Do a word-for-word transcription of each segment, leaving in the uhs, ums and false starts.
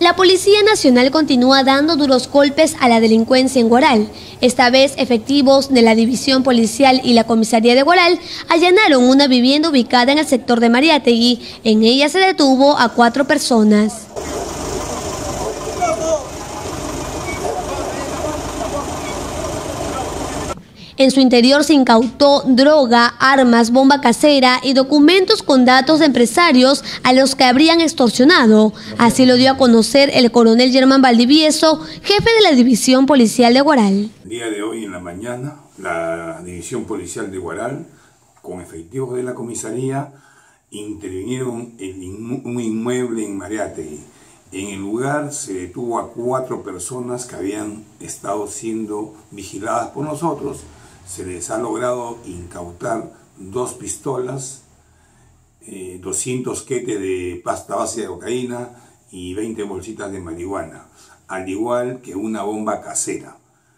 La Policía Nacional continúa dando duros golpes a la delincuencia en Huaral. Esta vez, efectivos de la División Policial y la Comisaría de Huaral allanaron una vivienda ubicada en el sector de Mariátegui. En ella se detuvo a cuatro personas. En su interior se incautó droga, armas, bomba casera y documentos con datos de empresarios a los que habrían extorsionado. Así lo dio a conocer el coronel Germán Valdivieso, jefe de la División Policial de Huaral. El día de hoy en la mañana, la División Policial de Huaral, con efectivos de la comisaría, intervinieron en un inmueble en Mariátegui. En el lugar se detuvo a cuatro personas que habían estado siendo vigiladas por nosotros. Se les ha logrado incautar dos pistolas, eh, doscientos quetes de pasta base de cocaína y veinte bolsitas de marihuana, al igual que una bomba casera.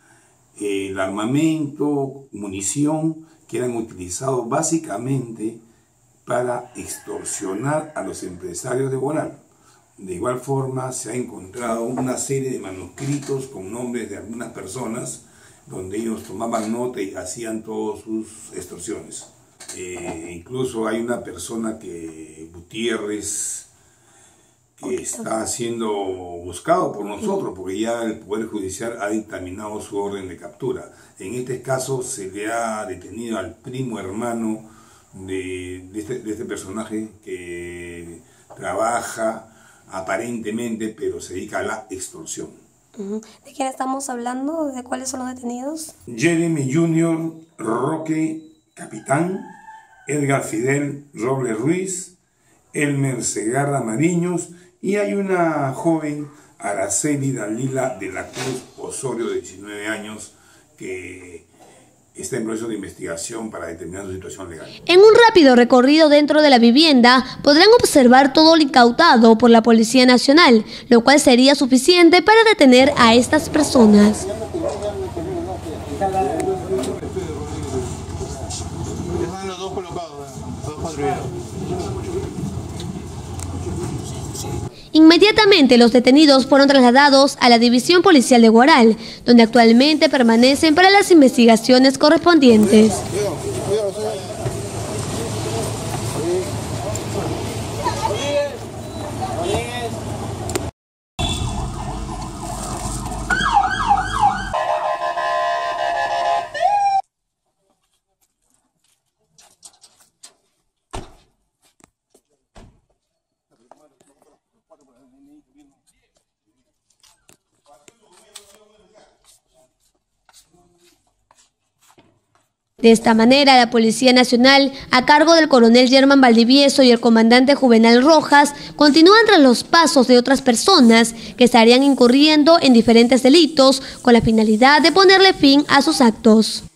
El armamento, munición que eran utilizados básicamente para extorsionar a los empresarios de Huaral. De igual forma se ha encontrado una serie de manuscritos con nombres de algunas personas donde ellos tomaban nota y hacían todas sus extorsiones. Eh, incluso hay una persona que, Gutiérrez, que está siendo buscado por nosotros porque ya el Poder Judicial ha dictaminado su orden de captura. En este caso se le ha detenido al primo hermano de, de, este, de este personaje que trabaja aparentemente, pero se dedica a la extorsión. ¿De quién estamos hablando? ¿De cuáles son los detenidos? Jeremy Junior Roque, capitán, Edgar Fidel Robles Ruiz, Elmer Segarra Mariños, y hay una joven, Araceli Dalila de la Cruz Osorio, de diecinueve años, que está en proceso de investigación para determinar su situación legal. En un rápido recorrido dentro de la vivienda podrán observar todo lo incautado por la Policía Nacional, lo cual sería suficiente para detener a estas personas. Inmediatamente los detenidos fueron trasladados a la División Policial de Huaral, donde actualmente permanecen para las investigaciones correspondientes. De esta manera, la Policía Nacional, a cargo del coronel Germán Valdivieso y el comandante Juvenal Rojas, continúan tras los pasos de otras personas que estarían incurriendo en diferentes delitos con la finalidad de ponerle fin a sus actos.